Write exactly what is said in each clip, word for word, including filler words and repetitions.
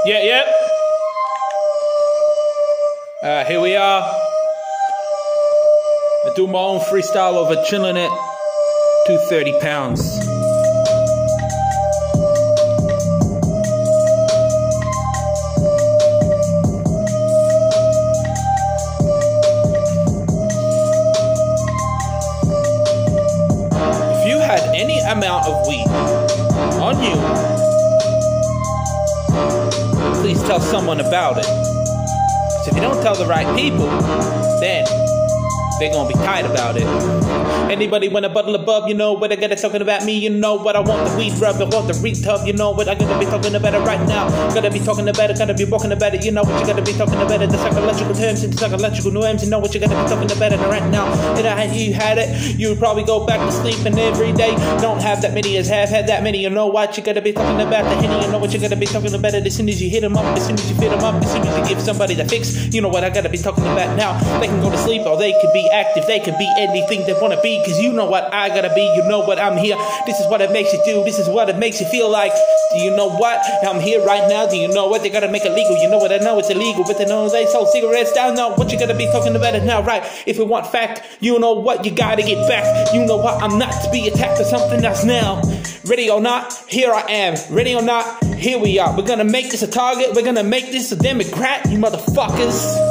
Yeah, yeah. Uh, here we are. I do my own freestyle over chilling at two hundred thirty pounds. If you had any amount of weed on you, please tell someone about it. Because if you don't tell the right people, then they're gonna be tight about it. Anybody want a bottle above, you know what I gotta talking about me, you know what I want the weed rub, I want the retub, you know what I gotta be talking about it right now. Gotta be talking about it, gotta be walking about it, you know what you gotta be talking about it. The psychological terms and the psychological norms, you know what you gotta be talking about it right now. And I you had it, you would probably go back to sleep and every day don't have that many as have had that many, you know what you gotta be talking about the Henny, you know what you gotta be talking about it as soon as you hit them up, as soon as you fit them up, as soon as you give somebody the fix, you know what I gotta be talking about now. They can go to sleep or they could be active, they can be anything they want to be, because you know what I gotta be, you know what I'm here, this is what it makes you do, this is what it makes you feel like. Do you know what I'm here right now? Do you know what they gotta make it legal? You know what I know it's illegal, but they know they sold cigarettes down now. What you gotta be talking about it now, right? If we want fact, you know what you gotta get back. You know what, I'm not to be attacked or something else now. Ready or not, here I am. Ready or not, here we are. We're gonna make this a target, we're gonna make this a Democrat, you motherfuckers.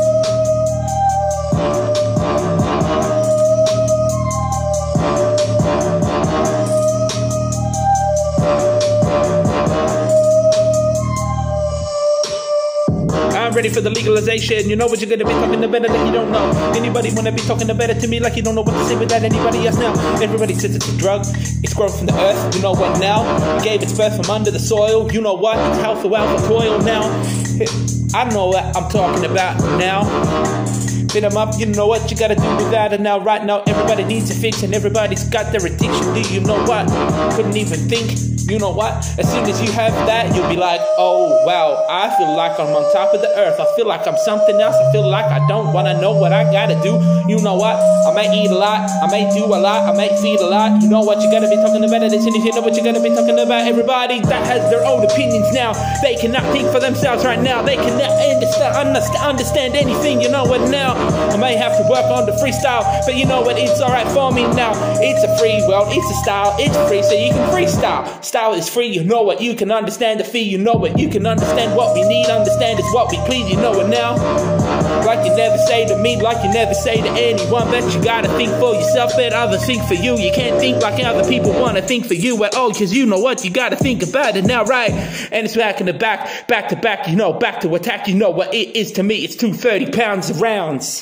I'm ready for the legalization. You know what you're gonna be talking about it that you don't know. Anybody wanna be talking about it to me like you don't know what to say without anybody else now? Everybody says it's a drug. It's grown from the earth. You know what now? It gave its birth from under the soil. You know what? It's health without the toil now. I know what I'm talking about now. Fit them up, you know what you gotta do without it now. Right now, everybody needs a fix and everybody's got their addiction. Do you know what? Couldn't even think. You know what? As soon as you have that, you'll be like, oh, wow, I feel like I'm on top of the earth. I feel like I'm something else. I feel like I don't want to know what I got to do. You know what? I might eat a lot. I might do a lot. I might feed a lot. You know what? You got to be talking about it. As soon as you know what you got to be talking about. Everybody that has their own opinions now. They cannot think for themselves right now. They cannot understand, understand anything. You know what now? I may have to work on the freestyle, but you know what? It's all right for me now. It's a free world. It's a style. It's free, so you can freestyle. Style is free, you know what, you can understand the fee, you know what, you can understand what we need, understand is what we plead, you know it now. Like you never say to me, like you never say to anyone, that you gotta think for yourself, let others think for you. You can't think like other people wanna think for you at all, cause you know what, you gotta think about it now, right? And it's back in the back, back to back, you know, back to attack, you know what it is to me, it's two hundred thirty pounds of rounds.